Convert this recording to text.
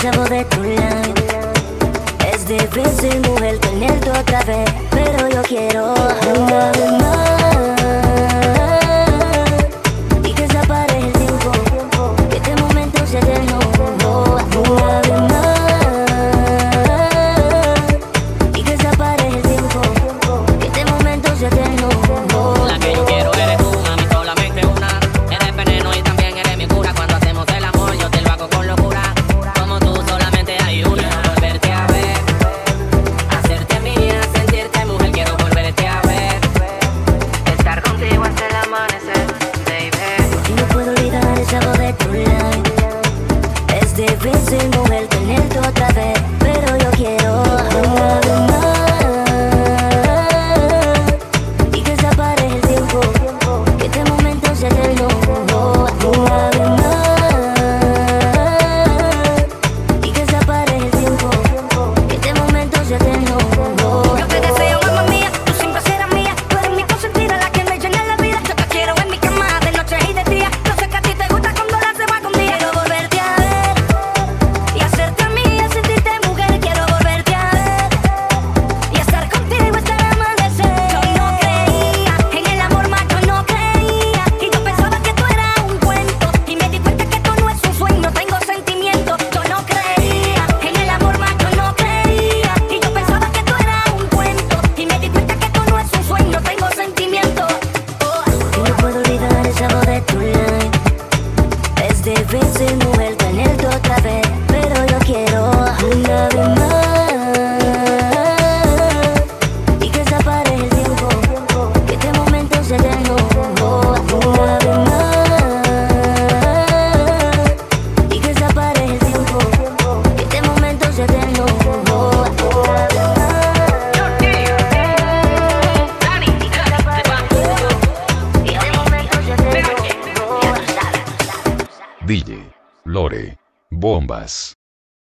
esa voz de tu line. Es difícil, mujer, tenerte otra vez, pero yo quiero una vez más. Y que se pare el tiempo, que este momento sea eterno. Una vez más. Y que se pare el tiempo, que este momento sea eterno. La que yo quiero eres tú, mami, solamente una. Eres veneno y también eres mi cura. Cuando hacemos el amor yo te lo hago con locura. Como tú solamente hay una. Volverte a ver, hacerte mía, sentirte mujer. Quiero volverte a ver, estar contigo hasta el amanecer, baby. Y no puedo olvidar esa voz de tu line. Es difícil, mujer, tenerte otra vez, pero yo quiero una vez más. Y que se pare el tiempo, que este momento sea eterno. Una vez más. Y que se pare el tiempo, que este momento sea eterno. Yo te deseo, mamá mía, tú siempre serás mía. Tú eres mi consentida, la que me llena la vida. Yo te quiero en mi cama de noche y de día. Yo sé que a ti te gusta cuando la se va con día. Quiero volverte a ver y hacerte mía, sentirte mujer. Quiero volverte a ver y estar contigo hasta el amanecer. Yo no creía en el amor más, yo no creía. Y yo pensaba que tú eras un cuento. Y me di cuenta que esto no es un sueño, tengo sentimiento. Yo no creía en el amor más, yo no creía. Y yo pensaba que tú eras un cuento. Y me di cuenta que esto no es un sueño, tengo sentimiento. Y no puedo olvidar esa voz de tu line. Es difícil, mujer, tenerte otra vez, pero yo quiero una vez más. Y que se pare el tiempo, que este momento sea eterno. Una vez más. Y que se pare el tiempo, que este momento sea eterno. Dany, Y este momento sea eterno. DJ LORE BOMBAS.